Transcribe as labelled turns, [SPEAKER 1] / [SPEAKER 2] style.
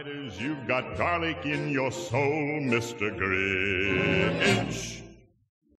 [SPEAKER 1] You've got garlic in your soul, Mr. Grinch.